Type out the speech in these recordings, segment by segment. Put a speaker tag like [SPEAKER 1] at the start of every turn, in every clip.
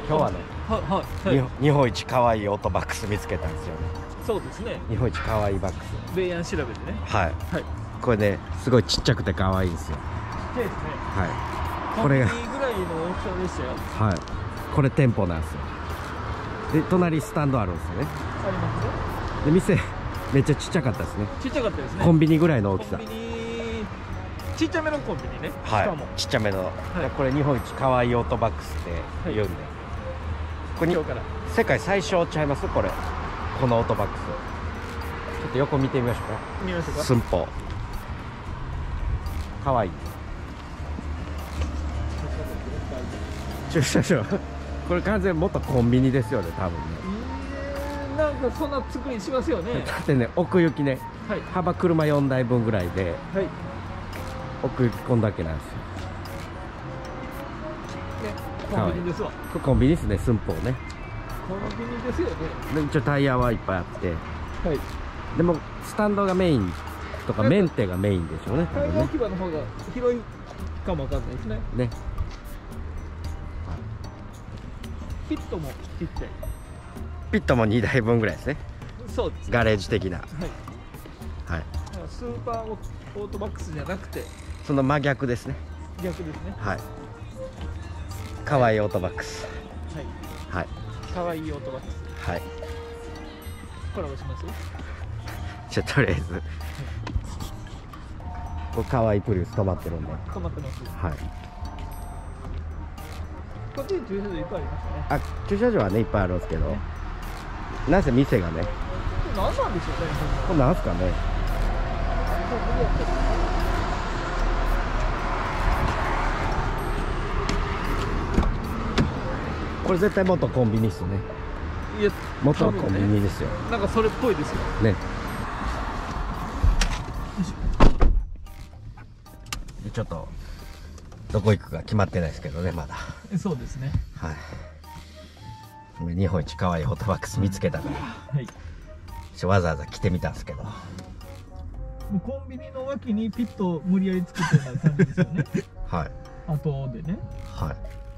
[SPEAKER 1] 今日はね、日本一可愛いオートバックス見つけたんですよね。
[SPEAKER 2] そうですね。
[SPEAKER 1] 日本一可愛いバックス。
[SPEAKER 2] ベイアン調べてね。
[SPEAKER 1] はい。はい。これね、すごいちっちゃくて可愛いんですよ。
[SPEAKER 2] ちっちゃいですね。
[SPEAKER 1] はい。これが。
[SPEAKER 2] コンビニぐらいの大きさでしたよ。
[SPEAKER 1] はい。これ店舗なんですよ。で、隣スタンドあるんですよね。
[SPEAKER 2] ありますね。
[SPEAKER 1] で、店めっちゃちっちゃかったですね。
[SPEAKER 2] ちっちゃかったですね。
[SPEAKER 1] コンビニぐらいの大きさ。
[SPEAKER 2] コンビニちっちゃめのコンビニね。
[SPEAKER 1] はい。
[SPEAKER 2] しかも
[SPEAKER 1] ちっちゃめの。これ日本一可愛いオートバックスって言うんで。これ
[SPEAKER 2] 今日から
[SPEAKER 1] 世界最小ちゃいますこれ。このオートバックス。ちょっと横見てみましょうか。
[SPEAKER 2] 見ましょうか。
[SPEAKER 1] 寸法。可愛い。駐車場。これ完全に元コンビニですよね、多分ね。
[SPEAKER 2] なんかそんな作りしますよね。
[SPEAKER 1] だってね、奥行きね、はい、幅車4台分ぐらいで、はい、奥行きこんだけなんですよ。
[SPEAKER 2] コンビニですわ。
[SPEAKER 1] コンビニですね、寸法ね。
[SPEAKER 2] コンビニですよね。
[SPEAKER 1] で一応タイヤはいっぱいあって、はい、でもスタンドがメインとかメンテがメインでしょうね。
[SPEAKER 2] タイヤ置き場の方が広いかもわかんないですね。ね。ピットもちっちゃい。
[SPEAKER 1] ピットも2台分ぐらいですね。
[SPEAKER 2] そうです。
[SPEAKER 1] ガレージ的な。はい。はい。
[SPEAKER 2] スーパーオートバックスじゃなくて。
[SPEAKER 1] その真逆ですね。
[SPEAKER 2] 逆ですね。
[SPEAKER 1] はい。可愛いオートバックス。はい。はい。
[SPEAKER 2] 可愛いオートバックス。はい。コラボします。
[SPEAKER 1] じゃあとりあえず。これ可愛いプリウス止まってるんで。
[SPEAKER 2] 止まってます。
[SPEAKER 1] はい。
[SPEAKER 2] こっちに駐車場いっぱいありますね。
[SPEAKER 1] あ、駐車場はねいっぱいあるんですけど、なぜ店がね。
[SPEAKER 2] 何なんでしょうね。
[SPEAKER 1] これなんすかね。これ絶対元コンビニっすね。いや、元はコンビニですよ。
[SPEAKER 2] なんかそれっぽいですよ。
[SPEAKER 1] ね。でちょっとどこ行くか決まってないですけどね、まだ。
[SPEAKER 2] そうですね。
[SPEAKER 1] はい。日本一可愛いオートバックス見つけたから、はい。わざわざ来てみたんですけど。も
[SPEAKER 2] うコンビニの脇にピットを無理やり作ってる感じですよね。
[SPEAKER 1] はい。
[SPEAKER 2] 後でね。はい。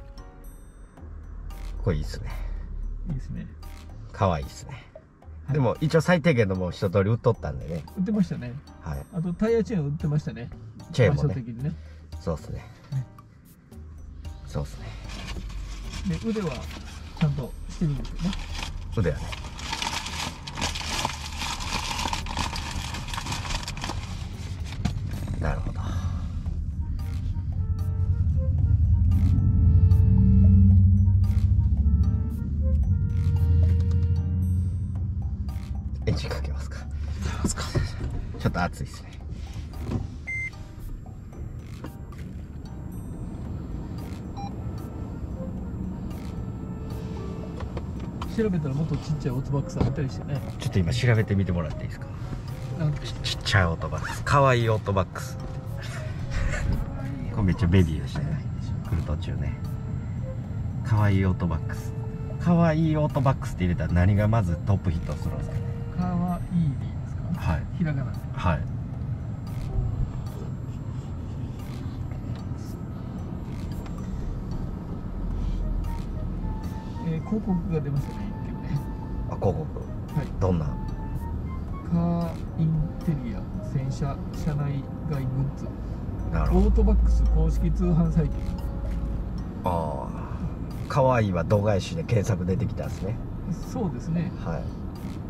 [SPEAKER 1] これいいですね。
[SPEAKER 2] いいですね。
[SPEAKER 1] 可愛いですね。はい、でも一応最低限のもう一通り売っとったんでね。
[SPEAKER 2] 売ってましたね。はい。あとタイヤチェーン売ってましたね。
[SPEAKER 1] チェーンもね。
[SPEAKER 2] ね、
[SPEAKER 1] そうですね。そうですね。
[SPEAKER 2] で腕はちゃんとしてるんですよね。
[SPEAKER 1] 腕はね。なるほど。エンジンかけますか。ちょっと暑いですね。
[SPEAKER 2] 調べたらもっとちっちゃいオートバックスあったりしてね。
[SPEAKER 1] ちょっと今調べてみてもらっていいですか。ちっちゃいオートバックス、可愛いオートバックス。これめっちゃベビーでしたね。来る途中ね。可愛いオートバックス。可愛いオートバックスって入れたら何がまずトップヒットするんですかね。
[SPEAKER 2] 可愛いでいいですか。はい。ひらがな。はい。広告が出ましたね。
[SPEAKER 1] あ、広告。はい。どんな。
[SPEAKER 2] カーインテリア、洗車、車内外グッズ。
[SPEAKER 1] なるほど。
[SPEAKER 2] オートバックス公式通販サイト。
[SPEAKER 1] ああ。可愛いは度外視で検索出てきたんですね。
[SPEAKER 2] そうですね。はい。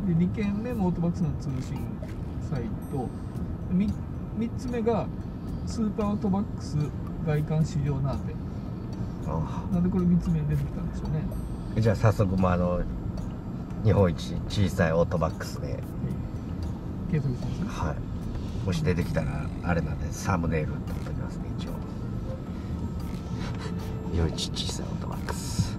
[SPEAKER 2] で、2件目もオートバックスの通信サイト。3つ目がスーパーオートバックス外観市場なんで。なんでこれ3つ目に出てきたんでしょうね。
[SPEAKER 1] じゃあ早速も日本一小さいオートバックスで
[SPEAKER 2] 検索します。
[SPEAKER 1] はい。もし出てきたらあれなんでサムネイルってことにますね。一応日本一小さいオートバックス。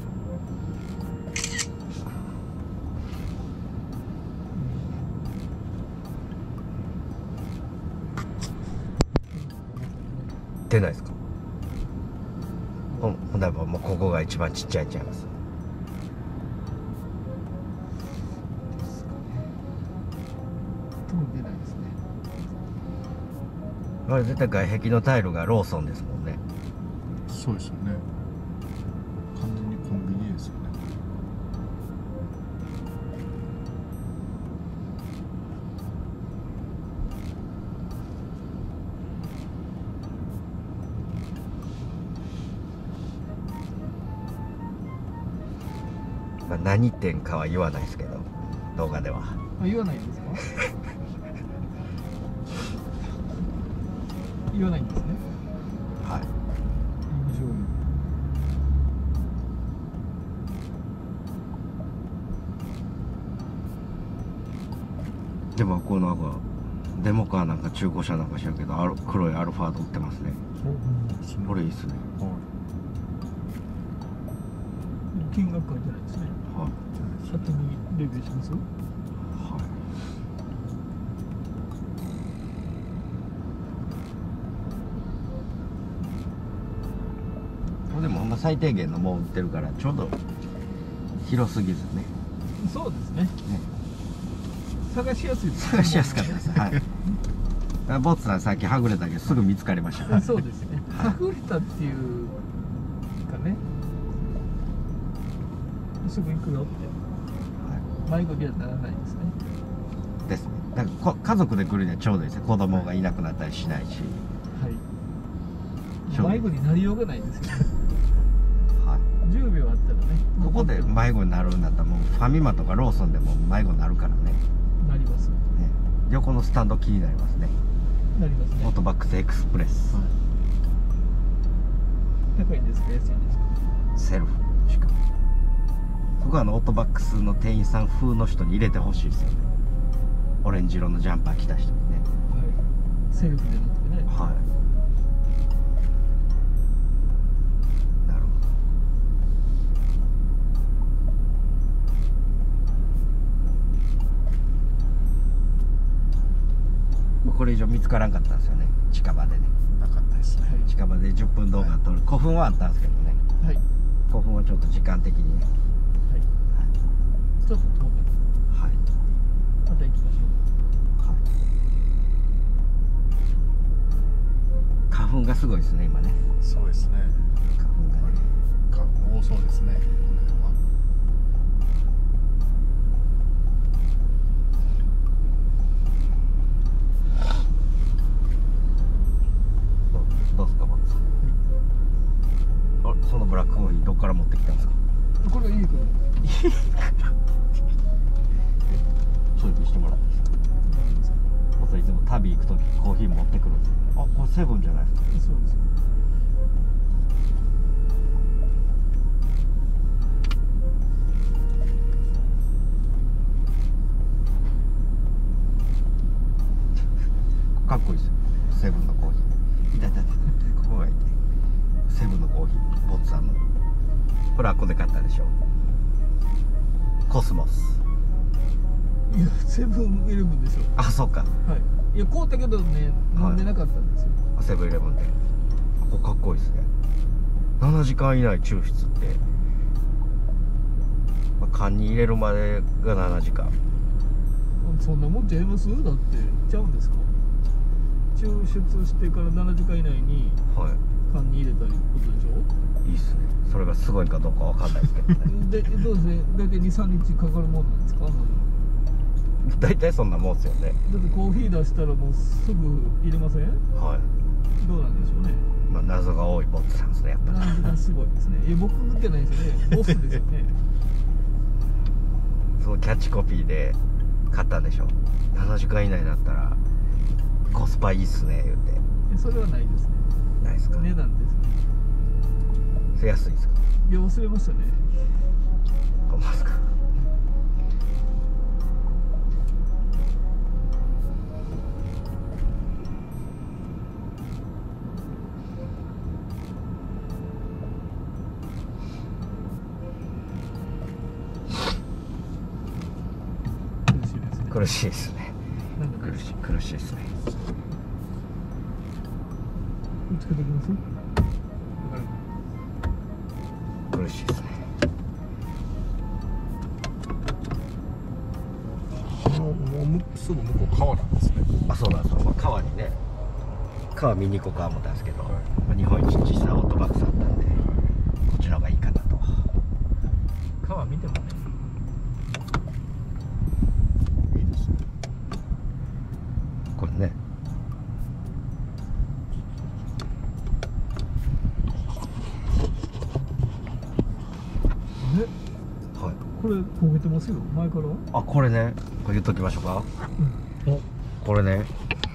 [SPEAKER 1] 出ないですか。ほんならもうここが一番ちっちゃいんちゃいます。
[SPEAKER 2] 出ないですね。
[SPEAKER 1] あれ絶対外壁のタイルがローソンですもんね。
[SPEAKER 3] そうですよね。完全にコンビニ
[SPEAKER 1] 何店かは言わないですけど、動画では。
[SPEAKER 2] 言わないんですか？言わないんですね。
[SPEAKER 1] はい。
[SPEAKER 2] 醤油。
[SPEAKER 1] でもこのなんかデモカーなんか中古車なんか知らんけど、黒いアルファード売ってますね。これいいっすね。
[SPEAKER 2] 金額書いてないですね。
[SPEAKER 1] はい。
[SPEAKER 2] 先にレビューします。
[SPEAKER 1] はい。でもほんま最低限のもん売ってるからちょうど広すぎずね。
[SPEAKER 2] そうですね。探しやすいです。
[SPEAKER 1] 探しやすかったです。はい。ボツさんさっきはぐれたけどすぐ見つかりました。
[SPEAKER 2] そうですね。はぐれたっていうかね。すぐ行くよって迷子にはならないですね。
[SPEAKER 1] ですね。だから家族で来るにはちょうどいいですね。子供がいなくなったりしないし。
[SPEAKER 2] はい。迷子になりようがないですよね。
[SPEAKER 1] はい。
[SPEAKER 2] 10秒あったらね。
[SPEAKER 1] ここで迷子になるんだったらもうファミマとかローソンでも迷子になるからね。
[SPEAKER 2] なります。ね。
[SPEAKER 1] 横のスタンド気になりますね。
[SPEAKER 2] なりますね。
[SPEAKER 1] オートバックスエクスプレス。はい、
[SPEAKER 2] 高いんですか、安いんですか？
[SPEAKER 1] セルフしかも。そこはオートバックスの店員さん風の人に入れてほしいですよね。オレンジ色のジャンパー着た人にね。
[SPEAKER 2] はい。セルフでなくてね。
[SPEAKER 1] はい。なるほど。これ以上見つからんかったんですよね。近場でね。
[SPEAKER 3] なかったですね。
[SPEAKER 1] 近場で10分動画撮る、古墳はあったんですけどね。
[SPEAKER 2] はい。
[SPEAKER 1] 古墳はちょっと時間的にね。
[SPEAKER 2] はい。ちょっと遠く。
[SPEAKER 1] はい。
[SPEAKER 2] また行きましょう。
[SPEAKER 1] はい。花粉がすごいですね今ね。
[SPEAKER 3] そうですね。
[SPEAKER 1] 花粉がね。
[SPEAKER 3] 花粉多そうですね。
[SPEAKER 1] どうですかボッツさん。あ、そのブラックコーヒーどっから持ってきたんですか？
[SPEAKER 2] これいいから。
[SPEAKER 1] そういうふうにしてもらっていいですか？ボッツさんいつも旅行くときコーヒー持ってくるんですよ。あ、これセブンじゃないですか？
[SPEAKER 2] そうです。
[SPEAKER 1] かっこいいですよ。セブンのコーヒー。いたいたいた。ここがいて。セブンのコーヒー。ボッツさんの。これはここで買ったでしょ。コスモス。
[SPEAKER 2] いや、セブンイレブンでしょ。
[SPEAKER 1] あ、そうか。
[SPEAKER 2] はい。いや、買うたけどね、飲んでなかったんですよ。
[SPEAKER 1] セブンイレブンで。ここかっこいいですね。7時間以内抽出って。まあ、缶に入れるまでが7時間。
[SPEAKER 2] そんなもんちゃいます？だってちゃうんですか？抽出してから7時間以内に
[SPEAKER 1] はい。
[SPEAKER 2] 缶に入れたりことでしょ？
[SPEAKER 1] いいっすね。それがすごいかどうかわかんないですけどね。
[SPEAKER 2] で、どうですね、大体2、3日かかるもんなんですか？
[SPEAKER 1] 大体そんなもんっすよね。
[SPEAKER 2] だってコーヒー出したらもうすぐ入れません？
[SPEAKER 1] はい。
[SPEAKER 2] どうなんでしょうね。
[SPEAKER 1] まあ謎が多いボッツさんですね、やっぱり。
[SPEAKER 2] 7時間すごいですね。いや、僕見てないですよね。ボスですよね。
[SPEAKER 1] そのキャッチコピーで買ったんでしょ。7時間以内だったらコスパいいっすね言うて。
[SPEAKER 2] それはないですね。
[SPEAKER 1] ないですか？
[SPEAKER 2] 値段ですね。
[SPEAKER 1] それ安いですか？
[SPEAKER 2] いや、忘れましたね。
[SPEAKER 1] ほんまですか？
[SPEAKER 2] 苦しいですね。
[SPEAKER 1] 苦しいですね。
[SPEAKER 2] なんか
[SPEAKER 1] 苦しいですね。
[SPEAKER 2] つけてきます？
[SPEAKER 1] 苦しいですね。
[SPEAKER 3] もうすぐ向こう川なんですね。
[SPEAKER 1] あ、そうなんですよ。まあ、川にね、川見に行こうか思ったんですけど、
[SPEAKER 3] はい
[SPEAKER 1] まあ、日本一小さいオートバックスあったんで、こっちの方がいいかなと。
[SPEAKER 2] 川見てもね。
[SPEAKER 1] いいですね。これね。
[SPEAKER 2] え、
[SPEAKER 1] はい。
[SPEAKER 2] これれ焦げてますよ前から。
[SPEAKER 1] あ、これね、これ言っときましょうか。
[SPEAKER 2] うん、
[SPEAKER 1] これね、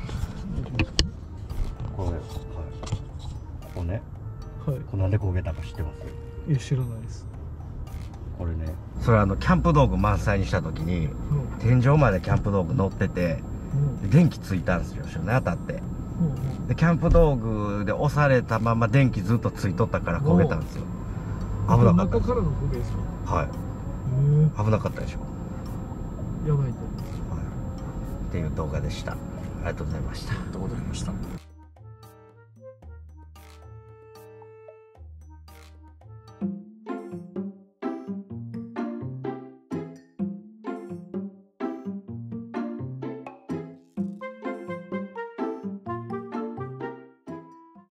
[SPEAKER 1] これね、はい、これね、
[SPEAKER 2] はい。
[SPEAKER 1] これなんで焦げたか知ってます？
[SPEAKER 2] いや知らないです。
[SPEAKER 1] これね、それキャンプ道具満載にした時に天井までキャンプ道具乗ってて、で電気ついたんですよ、ね、当たって。でキャンプ道具で押されたまま電気ずっとついとったから焦げたんですよ。危なかった。
[SPEAKER 2] 中からの焦げですか？
[SPEAKER 1] はい。危なかったでしょ。
[SPEAKER 2] やばいと。
[SPEAKER 1] はい。っていう動画でした。ありがとうございました。
[SPEAKER 3] ありがとうございました。